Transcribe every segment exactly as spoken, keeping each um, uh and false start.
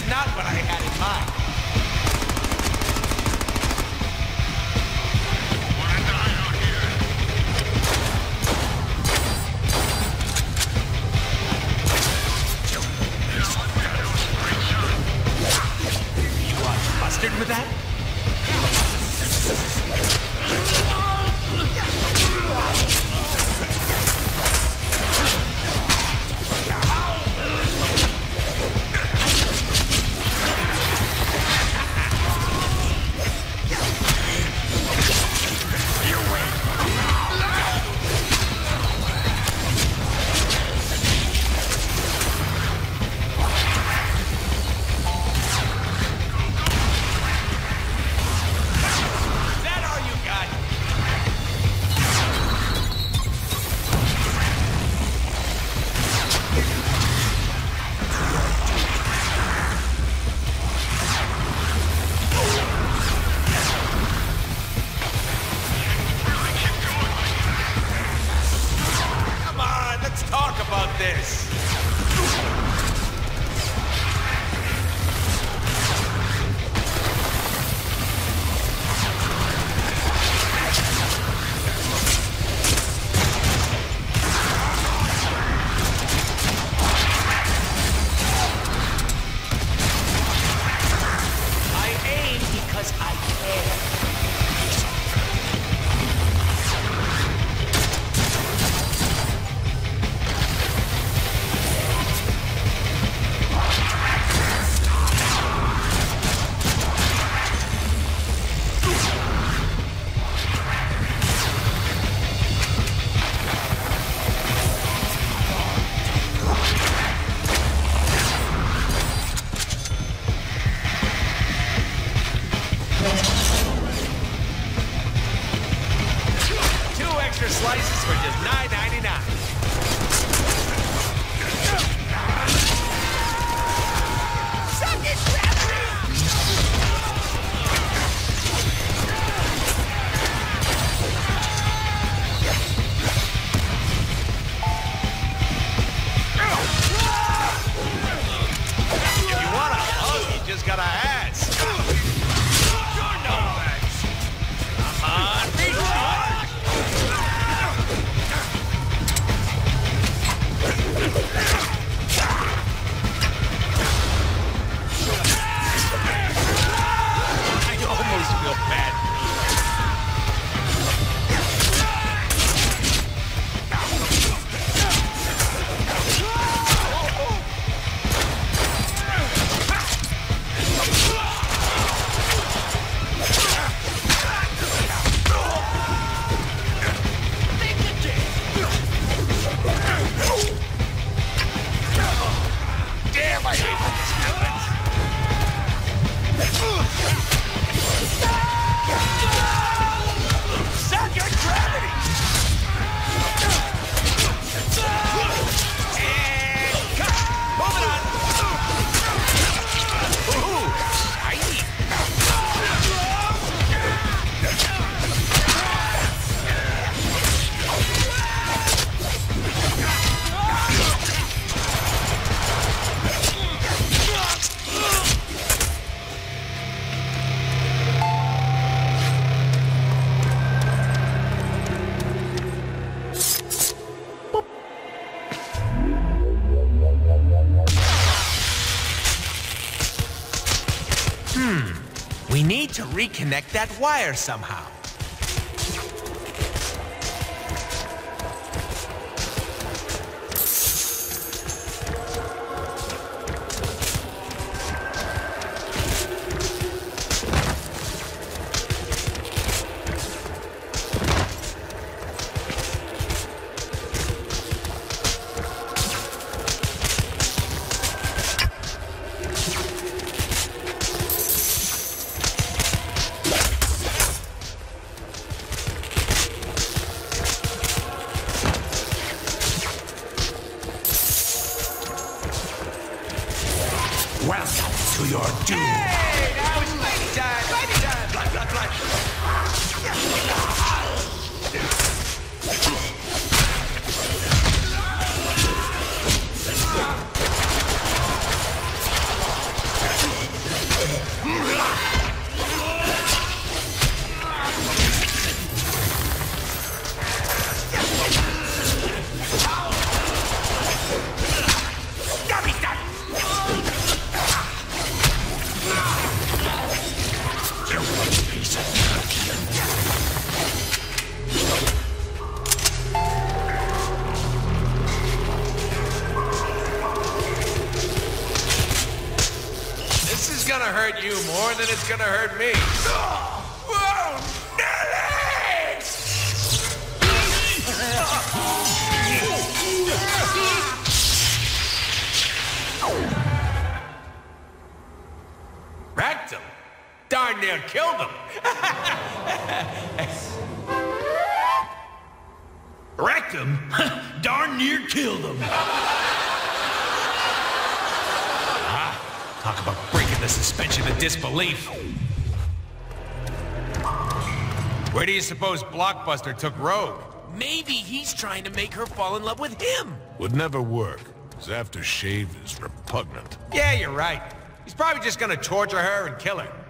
not what I had in mind. You want mustard with that? Slices for just nine ninety-nine. Suck it, if you want a hug, you just gotta ask. You're no match. Come on, reach out. I almost feel bad. Damn, I hate when this happens. Suck your gravity! And cut! Moving on! Ooh, shiny! Hmm. We need to reconnect that wire somehow. Welcome to your doom. Hey, now it's lady time. Lady time. Blood, blood, blood. more than it's gonna hurt me. Whoa, Nelly! Wrecked him. Darn near killed him. Wrecked him? Darn near killed him. Ah, talk about breaking the suspension of disbelief. Where do you suppose Blockbuster took Rogue? Maybe he's trying to make her fall in love with him. Would never work. His aftershave is repugnant. Yeah, you're right. He's probably just gonna torture her and kill her.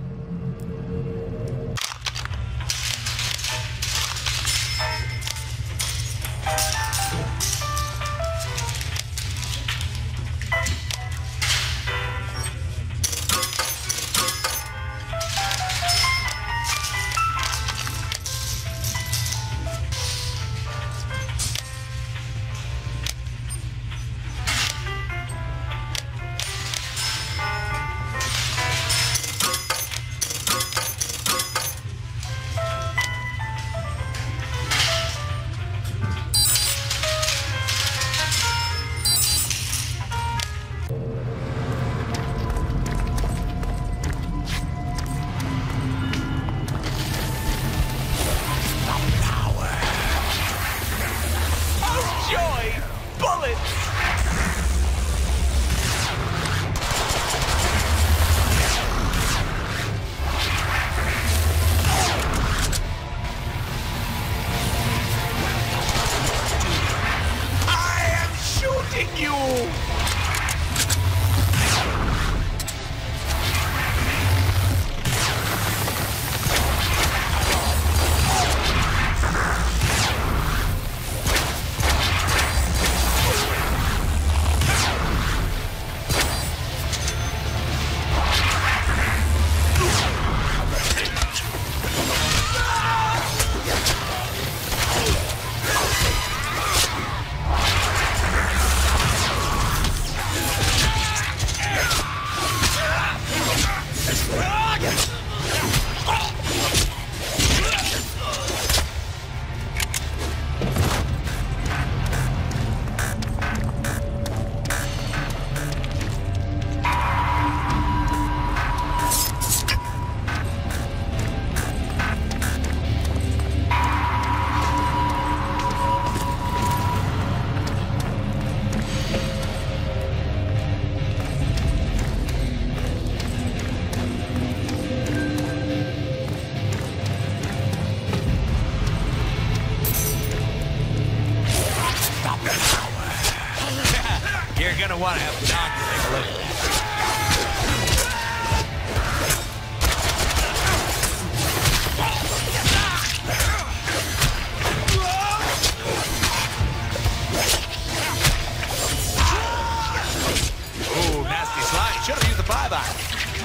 You're gonna want to have the doctor take a look at that. Ooh, nasty slide. Should have used the buyback.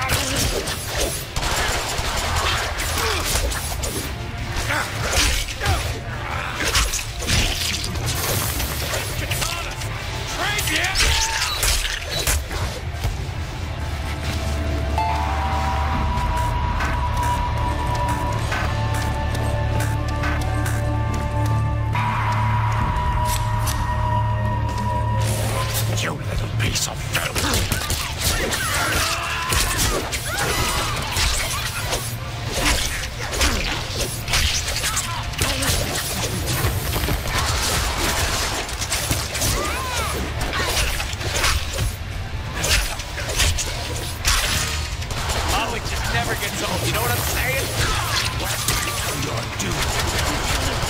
You little piece of filth. Oh, it just never gets old. You know what I'm saying? What you're doing.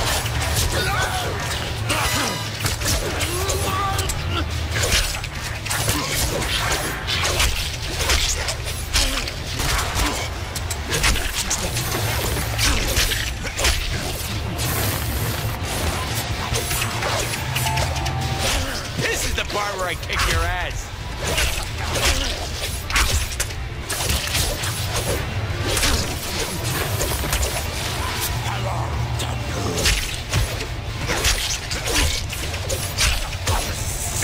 This is the part where I kick your ass.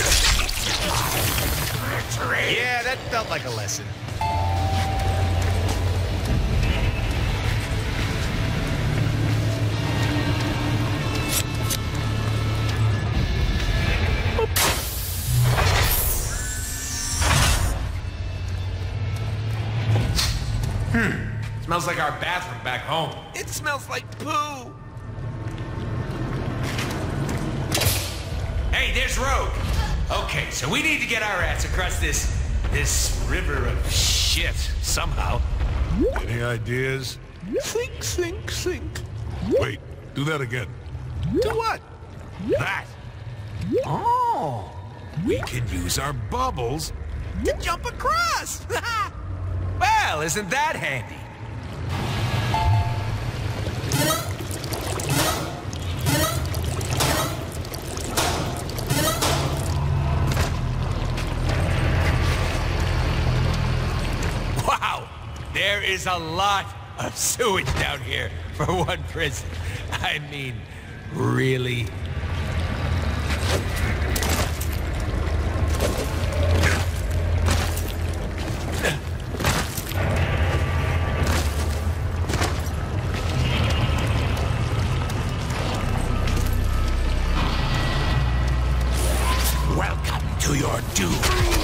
Yeah, that felt like a lesson. Smells like our bathroom back home. It smells like poo. Hey, there's Rogue. Okay, so we need to get our ass across this... this river of shit, somehow. Any ideas? Think, think, think. Wait, do that again. Do what? That. Oh. We can use our bubbles. To jump across. Well, isn't that handy? Wow, there is a lot of sewage down here for one prison. I mean, really? Welcome to your doom.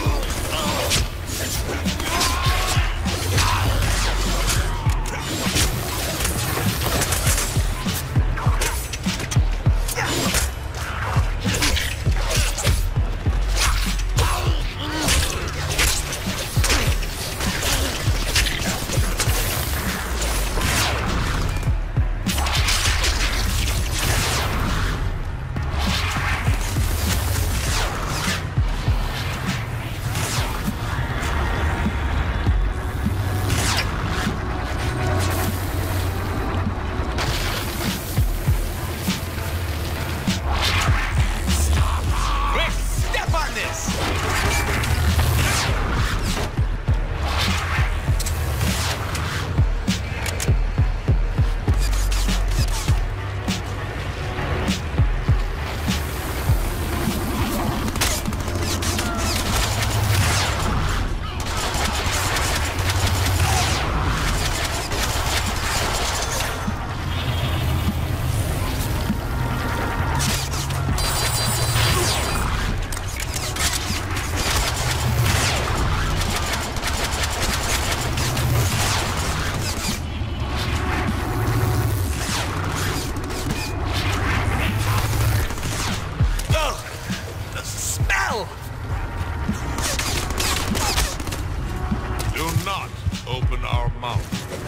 Do not open our mouth.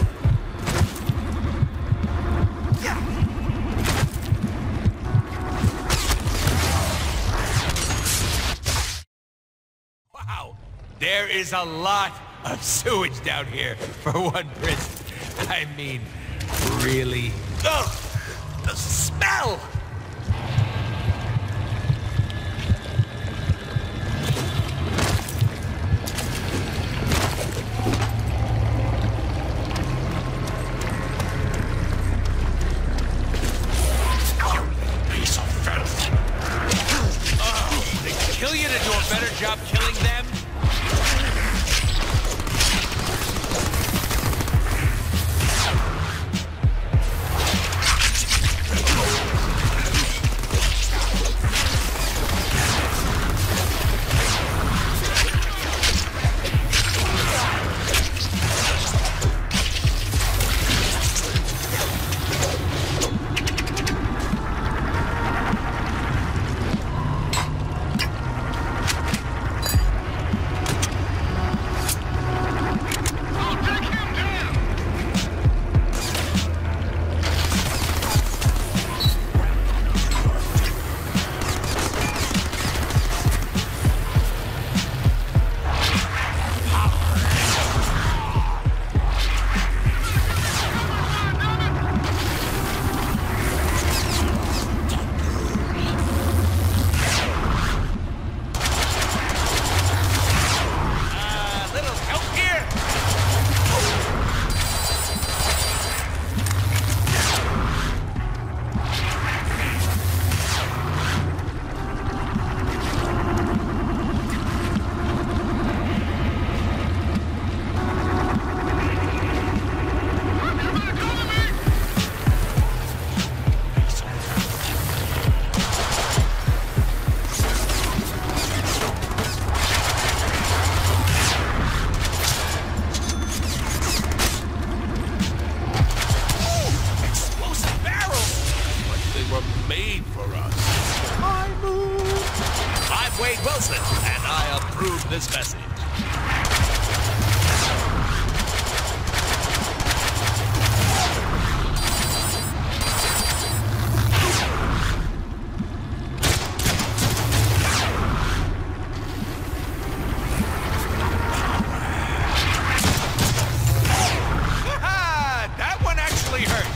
Wow, there is a lot of sewage down here for one prison. I mean, really? Ugh, the smell! Piece of filth. Oh, they kill you to do a better job killing them? made for us. My move. I'm Wade Wilson, and I approve this message. That one actually hurt.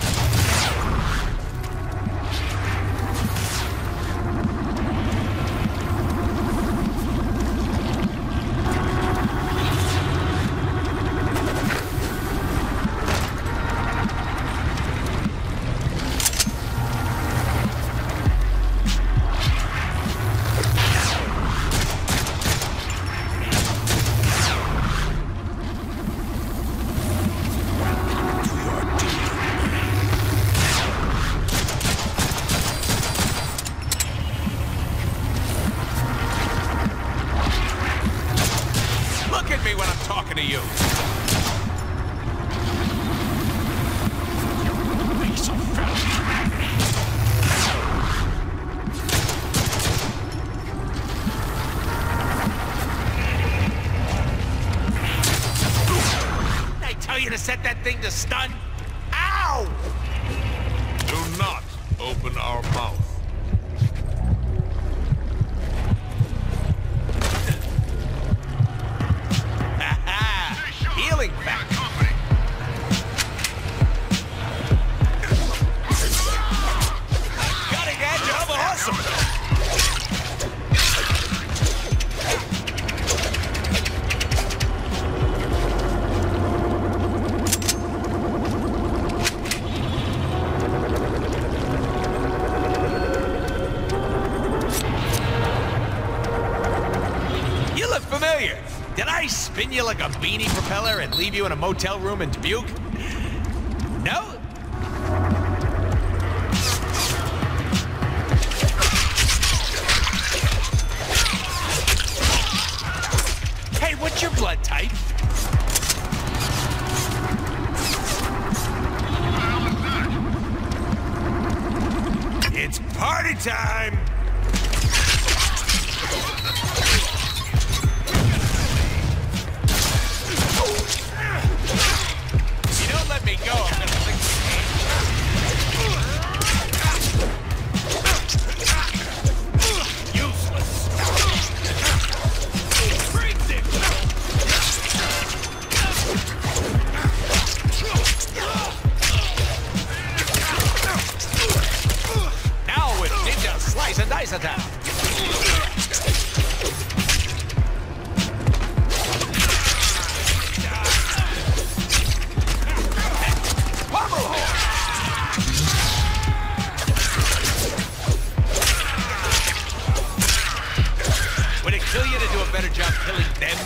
Look at me when I'm talking to you. Piece of fat. I tell you to set that thing to stun. Ow! Do not open our mouth. Healing back. Cutting edge of awesome. You look familiar. Did I spin you like a beanie propeller and leave you in a motel room in Dubuque? No? Hey, what's your blood type? It's party time! You don't let me go, I'm gonna fix the game. Useless. Freeze it! Now with Ninja Slice and Dice attack. Would it kill you to do a better job killing them?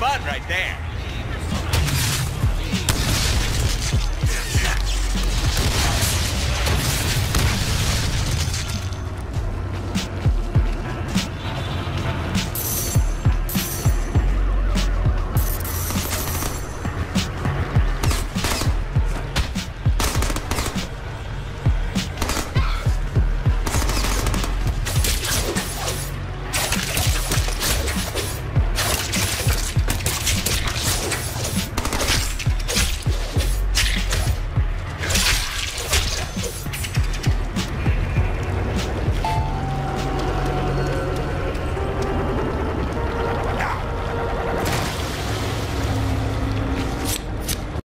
blood right there.